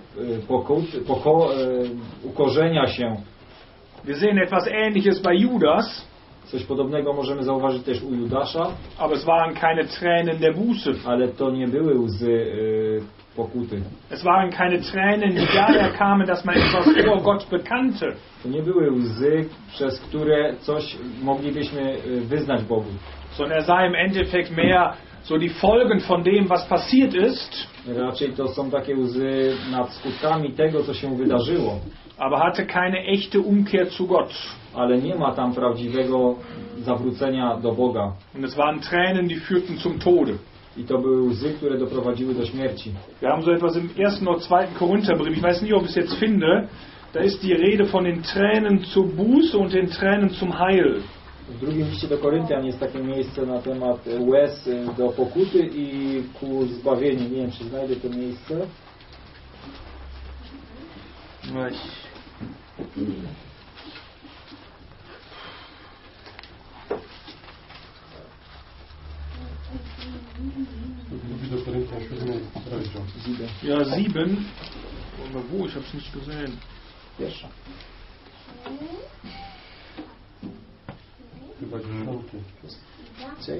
ukorzenia się. Wir sehen etwas Ähnliches bei Judas. Coś podobnego możemy zauważyć też u Judasza. Aber es waren keine Tränen der Buße. Ale to nie były łzy pokuty. Es waren keine Tränen, die daher kamen, dass man etwas vor Gott bekannte. To nie były łzy, przez które coś moglibyśmy wyznać Bogu. Sondern sah im Endeffekt mehr so die Folgen von dem, was passiert ist. Raczej to są takie łzy nad skutkami tego, co się wydarzyło. Aber hatte keine echte Umkehr zu Gott. Ale nie ma tam prawdziwego zawrócenia do Boga. Und es waren Tränen, die führten zum Tode. I to były łzy, które doprowadziły do śmierci. Wir haben so etwas im 1. oder 2. Korintherbrief. Ich weiß nicht, ob ich es jetzt finde. Da ist die Rede von den Tränen zur Buße und den Tränen zum Heil. W drugim liście do Koryntian jest takie miejsce na temat łez do pokuty i ku zbawieniu. Nie wiem, czy znajdę to miejsce. No Drugi do Koryntian 7 rozdział. Ja, 7. Aber wo? Ich habe es nicht gesehen. Pierwsza. Chyba 10. Cej?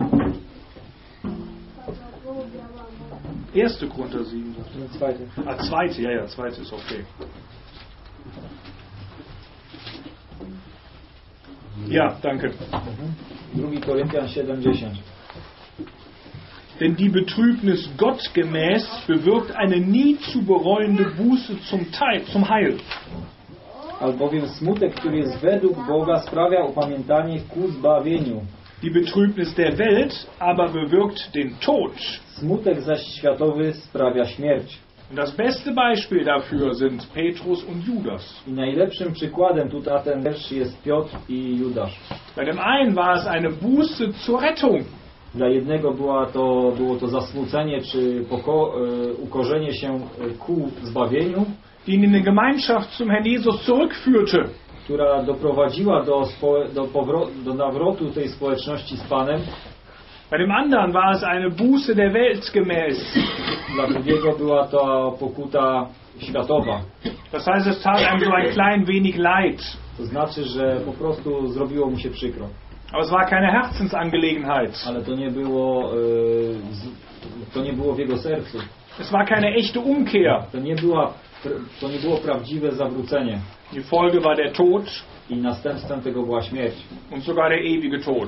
1. Korinther 7. Zweite. Ah, 2. Ja, 2 ist okay. Ja, danke. 2 Koryntian 7:10. Denn die Betrübnis gottgemäß bewirkt eine nie zu bereuende Buße zum Heil. Albowiem smutek, który jest według Boga, sprawia upamiętanie ku zbawieniu. Die Betrübnis der Welt aber bewirkt den Tod. Smutek zaś światowy sprawia śmierć. Und das beste Beispiel dafür sind Petrus und Judas. I najlepszym przykładem tutaj ten wiersz jest Piotr i Judasz. Bei dem einen war es eine Buße zur Rettung. Dla jednego było to zasmucenie czy ukorzenie się ku zbawieniu, die ihn in die Gemeinschaft zum Herrn Jesus zurückführte. która doprowadziła do nawrotu tej społeczności z Panem. Bei dem anderen war es eine Buße der Welt gemäß. Dla drugiego była to pokuta światowa. Das heißt, es tat einem so ein klein wenig leid. To znaczy, że po prostu zrobiło mu się przykro. Aber es war keine Herzensangelegenheit. Ale to nie było w jego sercu. Es war keine echte Umkehr. To nie było prawdziwe zawrócenie. Die Folge war der Tod I następstwem tego była śmierć. und sogar der ewige Tod.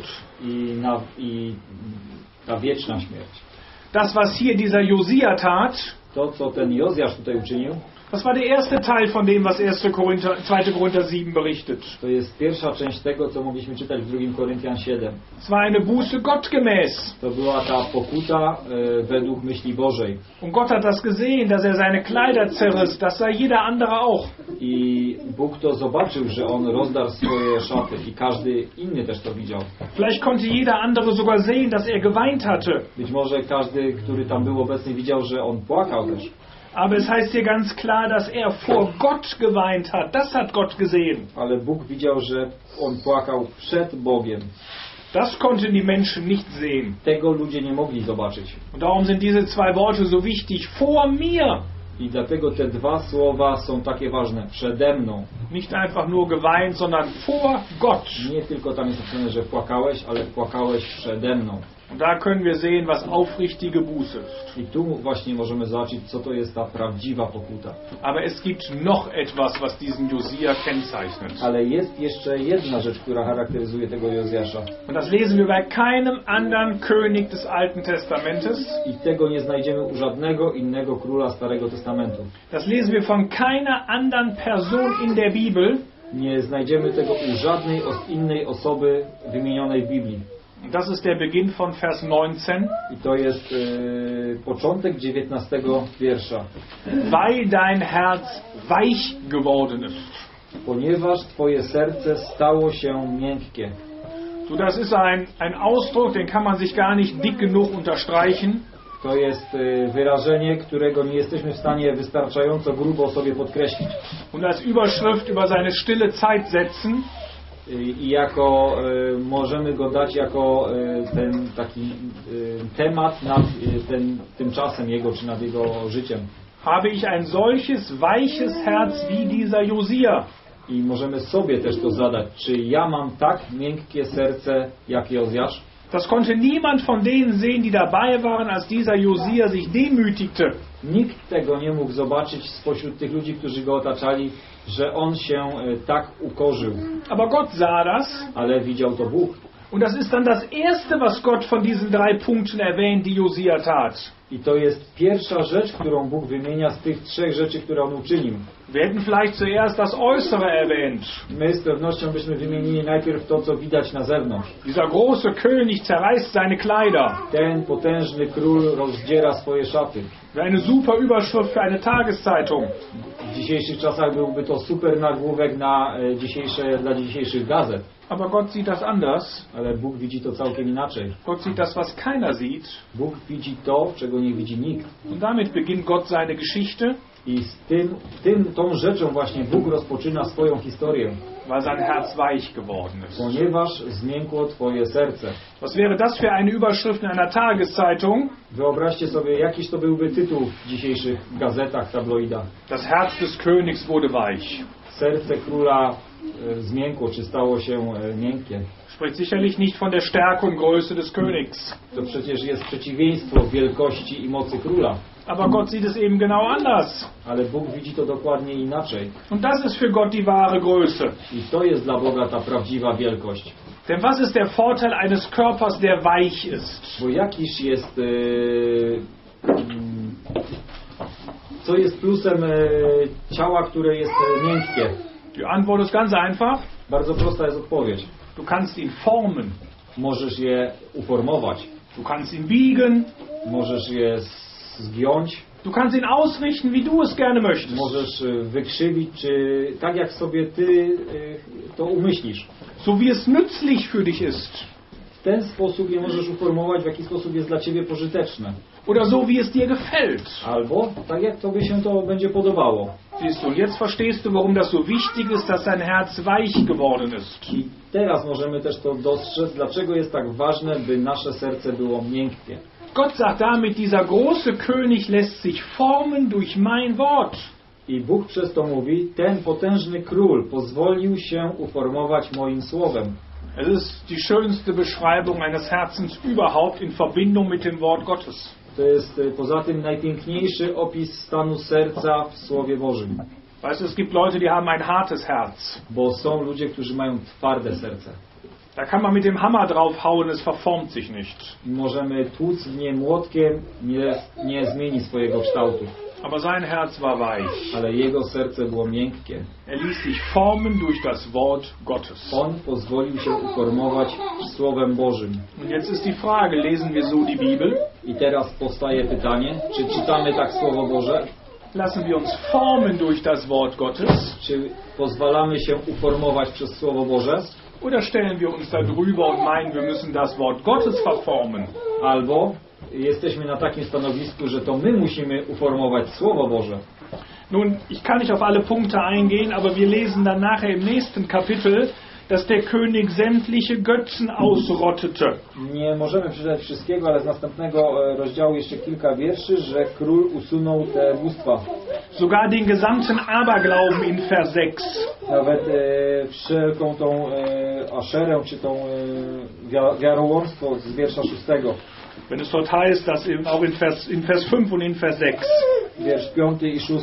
I ta wieczna śmierć. Das, was hier dieser Josia tat, To, co ten Jozjasz tutaj uczynił, das war der erste Teil von dem, was 2. Korinther 7 berichtet. to jest pierwsza część tego, co mogliśmy czytać w 2 Koryntian 7. Es war eine Buße gottgemäß. To była ta pokuta według myśli Bożej. Und Gott hat das gesehen, dass seine Kleider zerriss. Das sah jeder andere auch. I Bóg to zobaczył, że on rozdarł swoje szaty i każdy inny też to widział. Vielleicht konnte jeder andere sogar sehen, dass geweint hatte. Być może każdy, który tam był obecny, widział, że on płakał też. Aber es heißt hier ganz klar, dass vor Gott geweint hat. Das hat Gott gesehen. Ale Bóg widział, że on płakał przed Bogiem. Das konnten die Menschen nicht sehen. Tego ludzie nie mogli zobaczyć. Und darum sind diese 2 Worte so wichtig. Vor mir. I dlatego te dwa słowa są takie ważne. Przede mną. Nicht einfach nur geweint, sondern vor Gott. Nie tylko tam jest napisane, że płakałeś, ale płakałeś przede mną. Und da können wir sehen, was aufrichtige Buße ist. I tu właśnie możemy zobaczyć, co to jest ta prawdziwa pokuta. Aber es gibt noch etwas, was diesen Josia kennzeichnet. Ale jest jeszcze jedna rzecz, która charakteryzuje tego Jozjasza. Und das lesen wir bei keinem anderen König des Alten Testamentes. I tego nie znajdziemy u żadnego innego króla Starego Testamentu. Das lesen wir von keiner anderen Person in der Bibel. Nie znajdziemy tego u żadnej innej osoby wymienionej w Biblii. Das ist der Beginn von Vers 19. I to jest początek 19 wiersza. Weil dein Herz weich geworden ist. Ponieważ twoje serce stało się miękkie. So, das ist ein Ausdruck, den kann man sich gar nicht dick genug unterstreichen. To jest wyrażenie, którego nie jesteśmy w stanie wystarczająco grubo sobie podkreślić. Und als Überschrift über seine stille Zeit setzen. I możemy go dać jako ten taki temat nad tym czasem jego, czy nad jego życiem. Habe ich ein solches weiches Herz wie dieser Josia? I możemy sobie też to zadać, czy ja mam tak miękkie serce jak Jozjasz? Das konnte niemand von denen sehen, die dabei waren, als dieser Josia sich demütigte. Nikt tego nie mógł zobaczyć spośród tych ludzi, którzy go otaczali, że on się tak ukorzył. Aber Gott sah das. Ale widział to Bóg. Und das ist dann das Erste, was Gott von diesen 3 Punkten erwähnt, die Josia tat. I to jest pierwsza rzecz, którą Bóg wymienia z tych 3 rzeczy, które on uczynił. Wir hätten vielleicht zuerst das Äußere erwähnt. My z pewnością byśmy wymienili najpierw to, co widać na zewnątrz. Dieser große König zerreißt seine Kleider. Ten potężny król rozdziera swoje szaty. Eine super Überschrift für eine Tageszeitung. W dzisiejszych czasach byłby to super nagłówek dla dzisiejszych gazet. Aber Gott sieht das anders. Ale Bóg widzi to całkiem inaczej. Gott sieht das, was keiner sieht. Bóg widzi to, czego nie widzi nikt. Und damit beginnt Gott seine Geschichte. I z tą rzeczą właśnie Bóg rozpoczyna swoją historię. Weil sein Herz weich geworden ist. Ponieważ zmiękło Twoje serce. Was wäre das für eine Überschrift in einer Tageszeitung? Wyobraźcie sobie, jakiś to byłby tytuł w dzisiejszych gazetach, tabloidach. Das Herz des Königs wurde weich. Serce króla zmiękło, czy stało się miękkie. Spricht sicherlich nicht von der Stärke und Größe des Königs. To przecież jest przeciwieństwo wielkości i mocy króla. Aber Gott sieht es eben genau anders. Ale Bóg widzi to dokładnie inaczej. Und das ist für Gott die wahre Größe. I to jest dla Boga ta prawdziwa wielkość. Denn was ist der Vorteil eines Körpers, der weich ist? Bo jakiż jest... co jest plusem ciała, które jest miękkie? Die Antwort ist ganz einfach. Bardzo prosta jest odpowiedź. Du kannst ihn formen. Możesz je uformować. Du kannst ihn biegen. Możesz je zgiąć. Du kannst ihn ausrichten, wie du es gerne möchtest. Możesz wykrzywić, czy tak jak sobie ty to umyślisz. So wie es nützlich für dich ist. W ten sposób je możesz uformować, w jaki sposób jest dla ciebie pożyteczne. Oder so wie es dir gefällt. Albo tak jak tobie się to będzie podobało. Siehst du, und jetzt verstehst du, warum das so wichtig ist, dass dein Herz weich geworden ist. I teraz możemy też to dostrzec, dlaczego jest tak ważne, by nasze serce było miękkie. Gott sagt damit, dieser große König lässt sich formen durch mein Wort. I Bóg przez to mówi, ten potężny król pozwolił się uformować moim słowem. Es ist die schönste Beschreibung eines Herzens überhaupt in Verbindung mit dem Wort Gottes. To jest poza tym najpiękniejszy opis stanu serca w Słowie Bożym. Weißt du, es gibt Leute, die haben ein hartes Herz. Bo są ludzie, którzy mają twarde serce. Da kann man mit dem Hammer draufhauen, es verformt sich nicht. Możemy tłuc w nie młotkiem, nie zmieni swojego kształtu. Aber sein Herz war weich. Ale jego serce było miękkie. Er ließ sich formen durch das Wort Gottes. On pozwolił się uformować Słowem Bożym. Und jetzt ist die Frage, lesen wir so die Bibel? I teraz powstaje pytanie, czy czytamy tak Słowo Boże? Lassen wir uns formen durch das Wort Gottes? Czy pozwalamy się uformować przez Słowo Boże? Oder stellen wir uns da drüber und meinen, wir müssen das Wort Gottes verformen? Albo jesteśmy na takim stanowisku, że to my musimy uformować Słowo Boże. Nun, ich kann nicht auf alle Punkte eingehen, aber wir lesen dann nachher im nächsten Kapitel, dass der König sämtliche Götzen ausrottete. Nie możemy przeczytać wszystkiego, ale z następnego rozdziału jeszcze kilka wierszy, że król usunął te bóstwa. Sogar den gesamten Aberglauben in Vers 6. Nawet wszelką tą aszerę, czy tą wiarołomstwo z wiersza 6. Wenn es dort heißt, dass auch in Vers 5 und in Vers 6. Wiersz 5 i 6.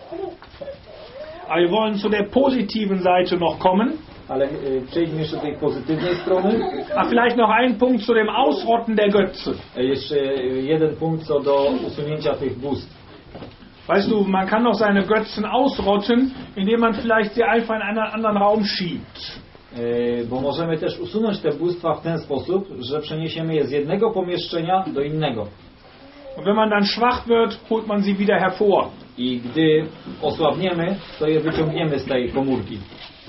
Aber wir wollen zu der positiven Seite noch kommen. Ale przejdźmy jeszcze do tej pozytywnej strony. A vielleicht noch ein Punkt zu dem Ausrotten der Götze. Jeszcze jeden punkt co do usunięcia tych bóstw. Weißt du, man kann auch seine Götzen ausrotten, indem man vielleicht sie einfach in einen anderen Raum schiebt. Bo możemy też usunąć te bóstwa w ten sposób, że przeniesiemy je z jednego pomieszczenia do innego. Und wenn man dann schwach wird, holt man sie wieder hervor. I gdy osłabniemy, to je wyciągniemy z tej komórki.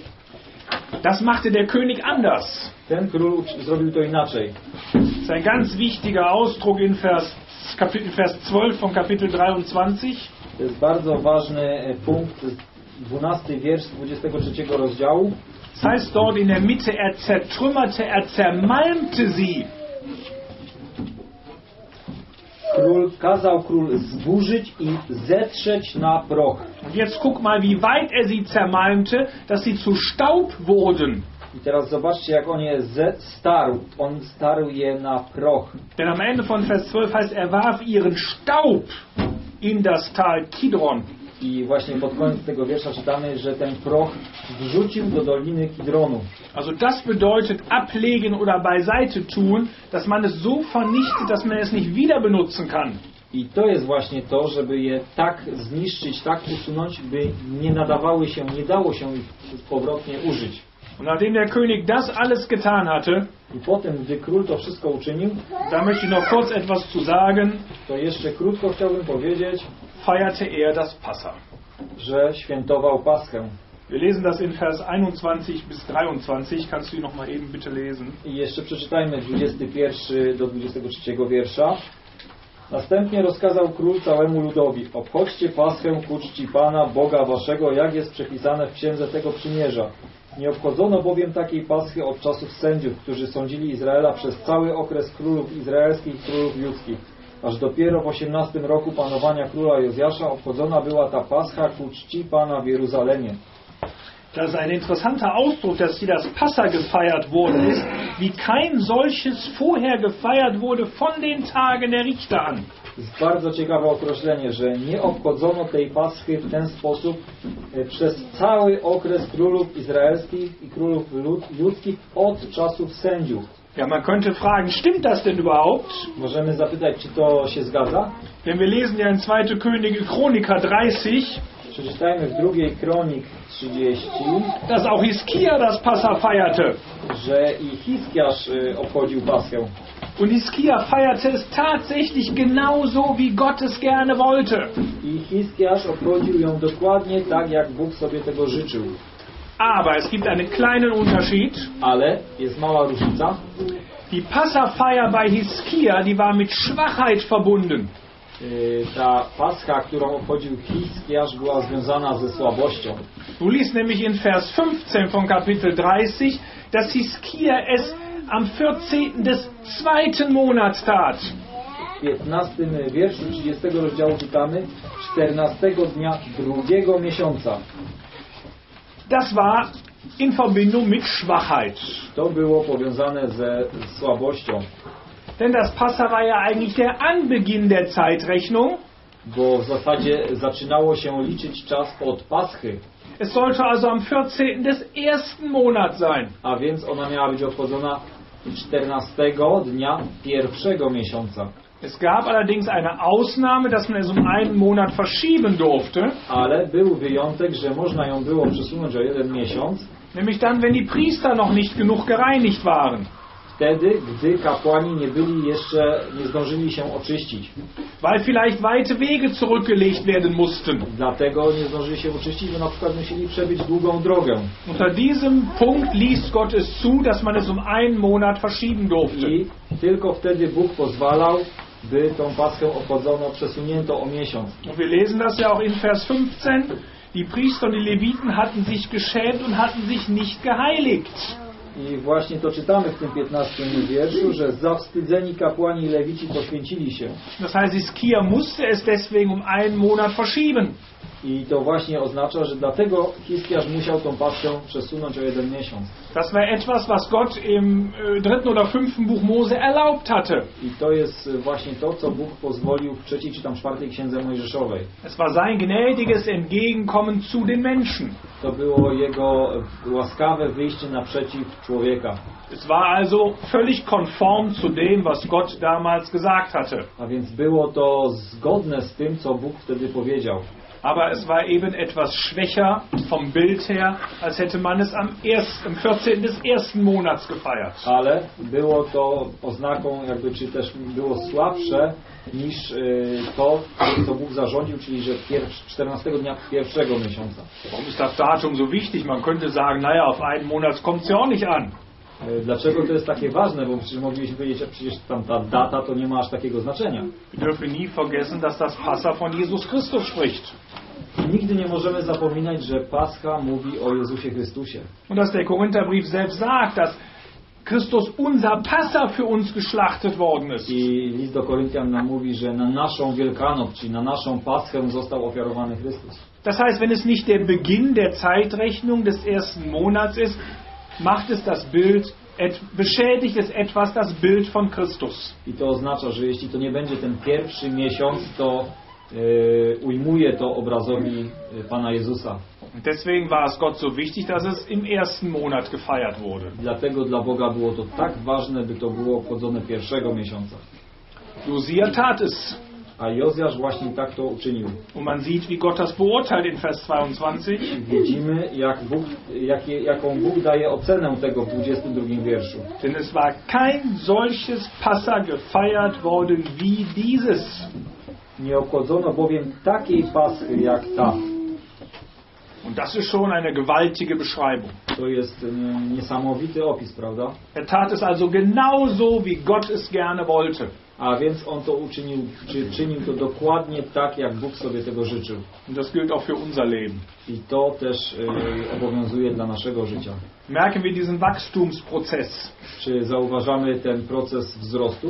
Das machte der König anders. Ten król zrobił to inaczej. Das ist ein ganz wichtiger Ausdruck in Vers 12 von Kapitel 23. To jest bardzo ważny punkt, 12 wiersz 23 rozdziału. Das heißt dort in der Mitte, er zertrümmerte, er zermalmte sie. Kazał król zburzyć i zetrzeć na proch. Und jetzt guck mal, wie weit er sie zermalmte, dass sie zu Staub wurden. I teraz zobaczcie, jak on je starł. On starł je na proch. Denn am Ende von Vers 12 heißt, er warf ihren Staub in das Tal Kidron. I właśnie pod koniec tego wiersza czytamy, że ten proch wrzucił do doliny Kidronu. Also das bedeutet ablegen oder beiseite tun, dass man es so vernichtet, dass man es nicht wieder benutzen kann. I to jest właśnie to, żeby je tak zniszczyć, tak usunąć, by nie nadawały się, nie dało się ich powrotnie użyć. Und nachdem der König das alles getan hatte, I potem, gdy król to wszystko uczynił, da möchte ich noch kurz etwas zu sagen, to jeszcze krótko chciałbym powiedzieć, feierte er das Passa. że świętował Paschę. Wir lesen das in Vers 21 bis 23. Kannst du ihn noch mal eben bitte lesen? I jeszcze przeczytajmy 21 do 23 wiersza. Następnie rozkazał król całemu ludowi: obchodźcie Paschę ku czci Pana, Boga waszego, jak jest przepisane w księdze tego przymierza. Nie obchodzono bowiem takiej Paschy od czasów sędziów, którzy sądzili Izraela przez cały okres królów izraelskich i królów judzkich. Aż dopiero w 18 roku panowania króla Jozjasza obchodzona była ta Pascha ku czci Pana w Jeruzalemie. Das ist ein interessanter Ausdruck, dass hier das Passa gefeiert worden ist, wie kein solches vorher gefeiert wurde von den Tagen der Richter an. Jest bardzo ciekawe określenie, że nie obchodzono tej Paschy w ten sposób przez cały okres królów izraelskich i królów judzkich od czasów sędziów. Ja, man könnte fragen, stimmt das denn überhaupt? Możemy zapytać, czy to się zgadza? Denn wir lesen ja in 2. Könige Chroniker 30, Przeczytajmy w 2 Kronik 30, dass auch Hiskia das Passa feierte. że i Hiskiasz obchodził Paschę. Und Hiskia feierte es tatsächlich genauso, wie Gott es gerne wollte. I Hiskiasz obchodził ją dokładnie tak, jak Bóg sobie tego życzył. Aber es gibt einen kleinen Unterschied. Ale jest mała różnica. Die Passafeier bei Hiskia, die war mit Schwachheit verbunden. Ta Pascha, którą obchodził Hiskiasz, była związana ze słabością. Du liest nämlich in Vers 15 von Kapitel 30, dass Hiskia es am 14. des 2. Monats tat. W 15 wierszu 30 rozdziału czytamy 14 dnia 2 miesiąca. Das war in Verbindung mit Schwachheit. To było powiązane ze słabością. Denn das Passa war ja eigentlich der Anbeginn der Zeitrechnung. Bo w zasadzie zaczynało się liczyć czas od Paschy. Es sollte also am 14. des 1. Monats sein. A więc ona miała być obchodzona 14 dnia 1 miesiąca. Es gab allerdings eine Ausnahme, dass man es um einen Monat verschieben durfte. Ale był wyjątek, że można ją było przesunąć o 1 miesiąc. Nämlich dann, wenn die Priester noch nicht genug gereinigt waren. Wtedy, gdy kapłani nie zdążyli się oczyścić. Weil vielleicht weite Wege zurückgelegt werden mussten. Dlatego nie zdążyli się oczyścić, bo na przykład musieli przebyć długą drogę. Unter diesem Punkt ließ Gott es zu, dass man es um einen Monat verschieben durfte. I tylko wtedy Bóg pozwalał, by tą Paschę obchodzono, przesunięto o miesiąc. Und wir lesen das ja auch in Vers 15. Die Priester und die Leviten hatten sich geschämt und hatten sich nicht geheiligt. I właśnie to czytamy w tym 15 wierszu, że zawstydzeni kapłani i lewici poświęcili się. Das heißt, Hiskia musste es deswegen um einen Monat verschieben. I to właśnie oznacza, że dlatego Hiskiasz musiał tą Paschę przesunąć o 1 miesiąc. Das war etwas, was Gott im 3. oder 5. Buch Mose erlaubt hatte. I to jest właśnie to, co Bóg pozwolił w 3. czy tam 4. księdze Mojżeszowej. Es war sein gnädiges Entgegenkommen zu den Menschen. To było jego łaskawe wyjście naprzeciw człowieka. Es war also völlig konform zu dem, was Gott damals gesagt hatte. A więc było to zgodne z tym, co Bóg wtedy powiedział. Aber es war eben etwas schwächer vom Bild her, als hätte man es am 14. des 1. Monats gefeiert. Ale było to oznaką, jakby, czy też było słabsze niż to, co Bóg zarządził, czyli że 14 dnia 1 miesiąca. Warum ist das Datum so wichtig? Man könnte sagen, naja, auf einen Monat kommt es ja auch nicht an. Dlaczego to jest takie ważne? Bo przecież moglibyśmy powiedzieć, że przecież tam ta data to nie ma aż takiego znaczenia. Wir dürfen nie vergessen, dass das Passa von Jesus Christus spricht. Nigdy nie możemy zapominać, że Pascha mówi o Jezusie Chrystusie. Und dass der Korintherbrief selbst sagt, dass Christus unser Passa für uns geschlachtet worden ist. I list do Koryntian nam mówi, że na naszą Wielkanoc, czyli na naszą Paschę został ofiarowany Chrystus. Das heißt, wenn es nicht der Beginn der Zeitrechnung des 1. Monats ist, macht es das Bild, beschädigt es etwas das Bild von Christus. I to oznacza, że jeśli to nie będzie ten 1 miesiąc, to ujmuje to obrazowi Pana Jezusa. Und deswegen war es Gott so wichtig, dass es im 1. Monat gefeiert wurde. Dlatego dla Boga było to tak ważne, by to było obchodzone 1 miesiąca. Josia tat es. A Jozjasz właśnie tak to uczynił. Und man sieht, wie Gott das beurteilt in Vers 22. Widzimy, jaką Bóg daje ocenę tego w 22 wierszu. Denn es war kein solches Passa gefeiert worden wie dieses. Nie obchodzono bowiem takiej Paschy jak ta. Und das ist schon eine gewaltige Beschreibung. To jest niesamowity opis, prawda? Er tat es also genauso, wie Gott es gerne wollte. A więc on to uczynił, czy czynił to dokładnie tak, jak Bóg sobie tego życzył. Und das gilt auch für unser Leben. I to też obowiązuje dla naszego życia. Merken wir diesen Wachstumsprozess. Czy zauważamy ten proces wzrostu?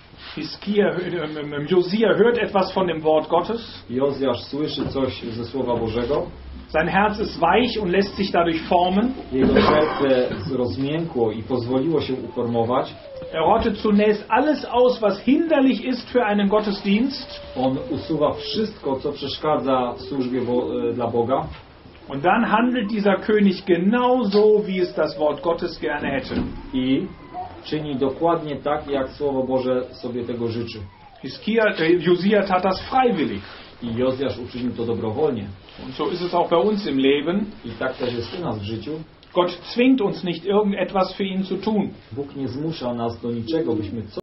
Josia hört etwas von dem Wort Gottes. Jozjasz słyszy coś ze Słowa Bożego. Sein Herz ist weich und lässt sich dadurch formen. Jego serce rozmiękło i pozwoliło się uformować. Rottet zunächst alles aus, was hinderlich ist für einen Gottesdienst. On usuwa wszystko, co przeszkadza w służbie dla Boga. Und dann handelt dieser König genauso, wie es das Wort Gottes gerne hätte. I czyni dokładnie tak, jak Słowo Boże sobie tego życzy. Josia tat das freiwillig. I Jozjasz uczynił to dobrowolnie. Und so ist es auch bei uns im Leben. I tak też jest u nas w życiu. Gott zwingt uns nicht, irgendetwas für ihn zu tun. Bóg nie zmusza nas do niczego, byśmy